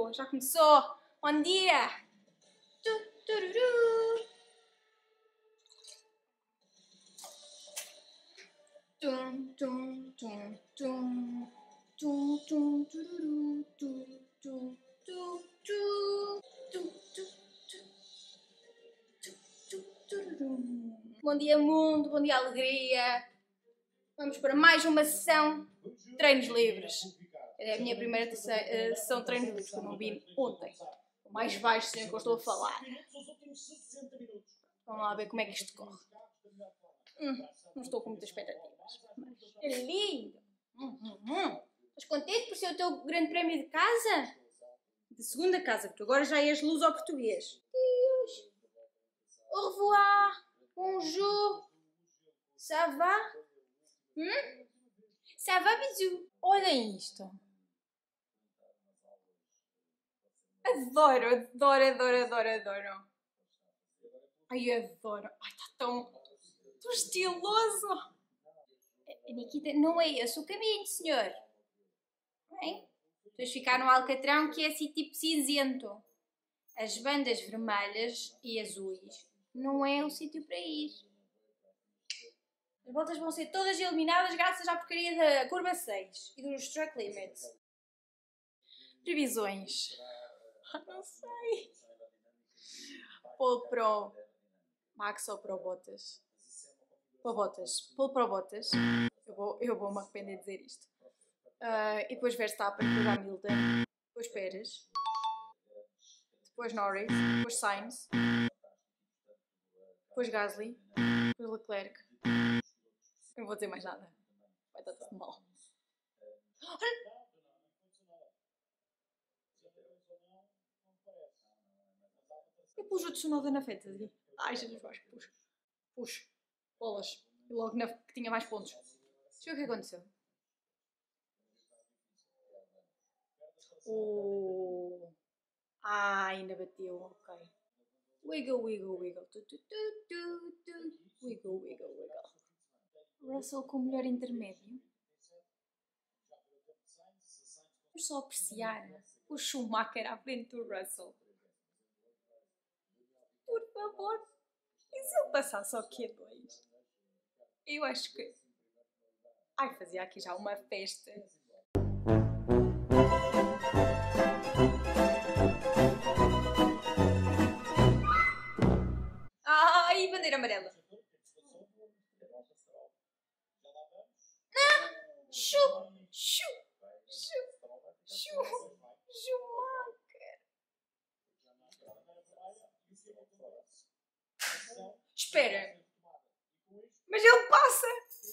Já começou! Bom dia! Tururu. Tum, tum, tum, tum. Tum, tum, tururu, tum, tum, tum, tum. Tum, tum, tum, tum, tururu. Bom dia, mundo! Bom dia, alegria! Vamos para mais uma sessão de treinos livres. É a minha primeira sessão de treinos livres que eu não vi ontem. O mais baixo sem que eu estou a falar. Vamos lá ver como é que isto corre. Não estou com muitas expectativas. Mas é lindo! Estás contente por ser o teu grande prémio de casa? De segunda casa, porque agora já és luz ao português. Deus! Au revoir! Bonjour! Ça va? Ça va, bisou? Olhem isto! Adoro, adoro, adoro, adoro, adoro! Ai, adoro! Ai, está tão estiloso! Nikita, não é esse o caminho, senhor. Bem, depois ficar no alcatrão que é assim tipo cinzento. As bandas vermelhas e azuis não é o sítio para ir. As voltas vão ser todas eliminadas graças à porcaria da curva 6 e dos track limits. Previsões. Não sei. Pole Pro Max ou Pro Bottas? Pro Bottas. Pole Pro Bottas. Eu vou me arrepender de dizer isto. E depois Verstappen, depois Hamilton, depois Pérez, depois Norris, depois Sainz, depois Gasly, depois Leclerc. Eu não vou dizer mais nada. Vai estar tudo mal. Eu pus o Tsunoda na Fantasy. Ai, Jesus, acho que pus. Pus. Bolas. E logo que tinha mais pontos. Deixa eu ver o que aconteceu. Ainda bateu, ok. Wiggle, wiggle, wiggle. Wiggle, wiggle, wiggle. Russell com o melhor intermédio. Vamos só apreciar o Schumacher à frente do Russell. Por favor. E se ele passasse ao Q2? Eu acho que... Ai, fazia aqui já uma festa. Ai, bandeira amarela. Não! Schumacher. Espera. Mas ele passa.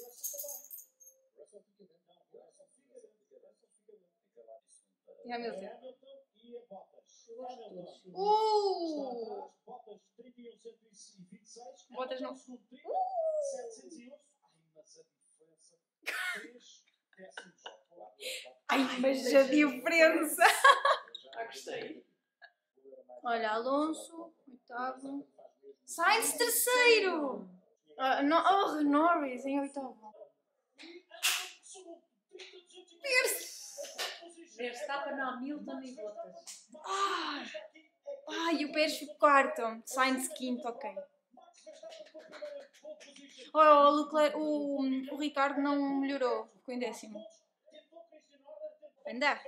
E Hamilton. Bottas não. Ai, mas a diferença! Gostei. Olha, Alonso, oitavo. Sainz, terceiro! Norris em oitavo. Verstappen, Hamilton e Bottas. Ai, o Pérez ficou quarto. Sainz quinto, ok. O Ricardo não melhorou. Ficou em décimo. Anda.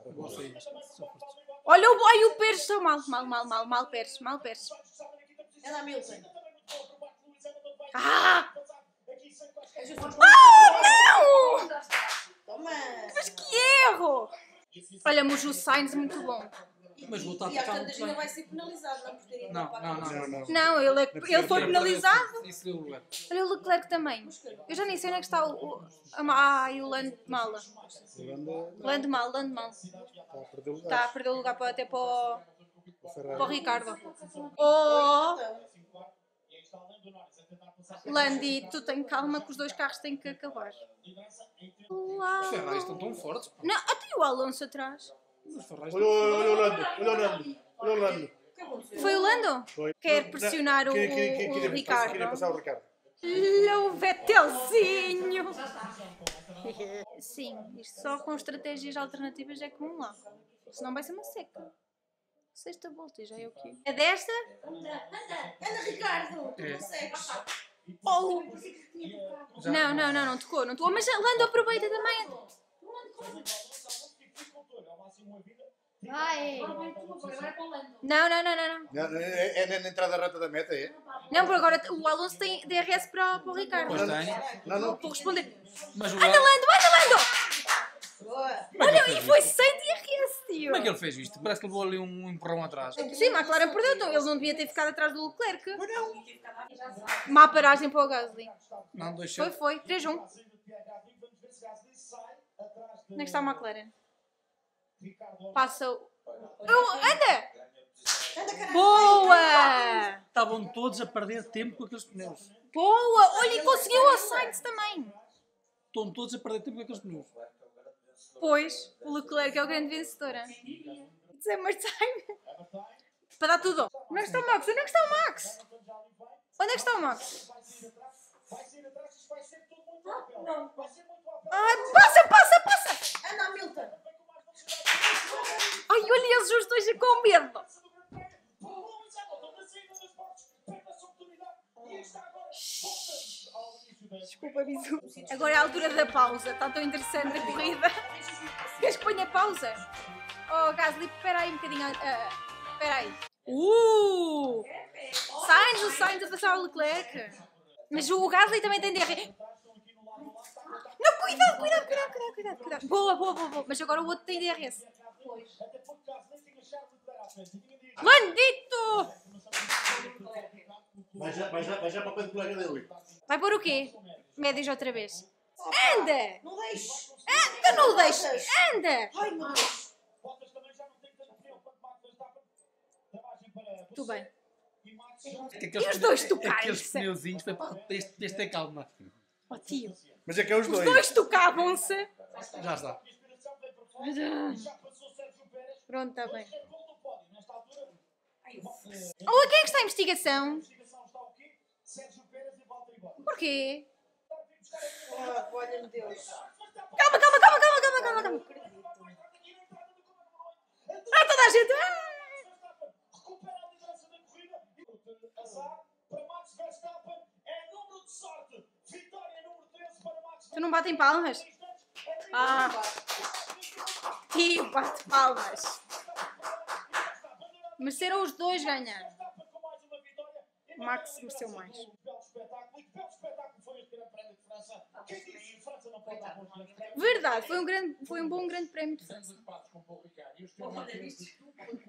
Olha o Pérez está mal. Mal Pérez. É da Hamilton. Não! Toma! Mas que erro! Olha, mas o Sainz muito bom. Mas voltar a E às tocar tantas muito ainda bem. vai ser penalizado, não portaria. Não. Não, ele foi penalizado. Isso deu lugar. Olha o Leclerc também. Eu já nem sei onde é que está o Lando Mala. Lando mal. Está a perder o lugar até para o Ricardo. Landi, tu tem calma que os dois carros têm que acabar. Os Ferraris estão tão fortes. Pá. Não, até o Alonso atrás. Os Ferraris Olha o Lando. Foi o Lando? Foi. Quer pressionar o Ricardo. Queria passar o Ricardo. O Vettelzinho! Sim, isto só com estratégias alternativas é comum lá. Senão vai ser uma seca. Sexta volta, já é o quê? É desta? Anda, Ricardo. É. Consegues. Oh! Já- Não tocou. Mas Lando aproveita também. Vai! Não. É na entrada reta da meta, é? Não, por agora o Alonso tem DRS para o Ricardo. Pois tem. Não. Vou responder. Mas o Anda, Lando! Boa. Olha, E foi sem DRS, tio! Como é que ele fez isto? Parece que levou ali um empurrão atrás. Sim, a McLaren perdeu, então ele não devia ter ficado atrás do Leclerc. Má paragem para o Gasly. Não, deixa. Foi. 3-1. Onde é que está a McLaren? Passa o... Anda! Boa! Estavam todos a perder tempo com aqueles pneus. Boa! Olha, e conseguiu a Sainz também. Estão todos a perder tempo com aqueles pneus. Pois, o Leclerc é o grande vencedor. It's hammer time. Para dar tudo. Onde é que está o Max? Onde é que está o Max? Onde é que está o Max? Ai, passa! Anda, Hamilton. Ai, olha eles os dois com medo. Desculpa, Bisu. Agora é a altura da pausa. Está tão interessante a corrida. Queres que ponha pausa? Oh, Gasly, espera aí um bocadinho. Espera aí. O Sainz a passar o Leclerc. Mas o Gasly também tem DR. Não, cuidado. Boa. Mas agora o outro tem DRS. Landito! Vai já para o pé do colega dele. Vai pôr o quê? Médios outra vez. Anda! Não deixes. Tu não o deixas! Anda! Ai, meu Deus. Tudo bem. E os dois tocarem, Aqueles percebe? pneuzinhos, foi para este é calma. Oh, tio. Mas é que é os Os dois. dois tocavam-se. Já está. Pronto, está bem. Olha, quem é que está em investigação? Porquê? Ah, olha, meu Deus. Calma. Ah, toda a gente. Tu não batem palmas? Ah. Tio, bate palmas. Mereceram os dois ganhar. Max mereceu mais. Verdade, foi um bom grande prémio de França.